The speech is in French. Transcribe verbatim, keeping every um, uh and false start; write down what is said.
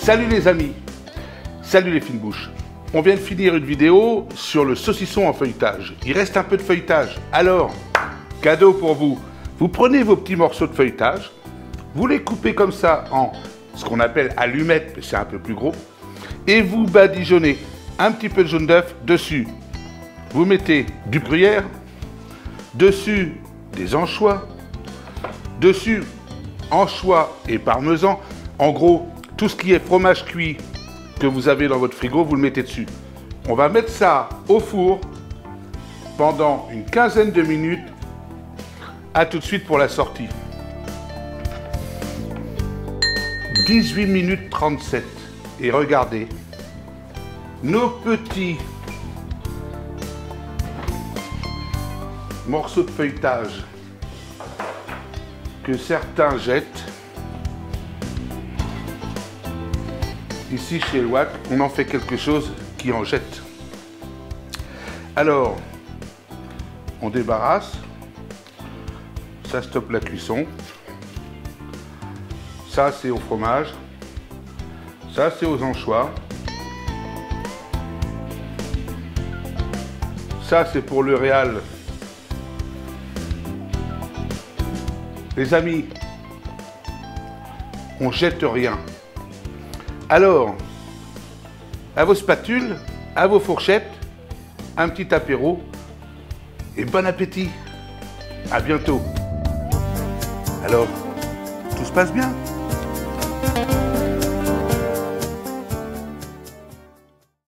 Salut les amis, salut les fines bouches. On vient de finir une vidéo sur le saucisson en feuilletage. Il reste un peu de feuilletage. Alors, cadeau pour vous. Vous prenez vos petits morceaux de feuilletage, vous les coupez comme ça en ce qu'on appelle allumettes, mais c'est un peu plus gros, et vous badigeonnez un petit peu de jaune d'œuf dessus. Vous mettez du gruyère, dessus des anchois, dessus anchois et parmesan. En gros, tout ce qui est fromage cuit que vous avez dans votre frigo, vous le mettez dessus. On va mettre ça au four pendant une quinzaine de minutes. À tout de suite pour la sortie. dix-huit minutes trente-sept. Et regardez, nos petits morceaux de feuilletage que certains jettent. Ici, chez Elwak, on en fait quelque chose qui en jette. Alors, on débarrasse. Ça stoppe la cuisson. Ça, c'est au fromage. Ça, c'est aux anchois. Ça, c'est pour le réal. Les amis, on jette rien. Alors, à vos spatules, à vos fourchettes, un petit apéro et bon appétit. À bientôt. Alors, tout se passe bien?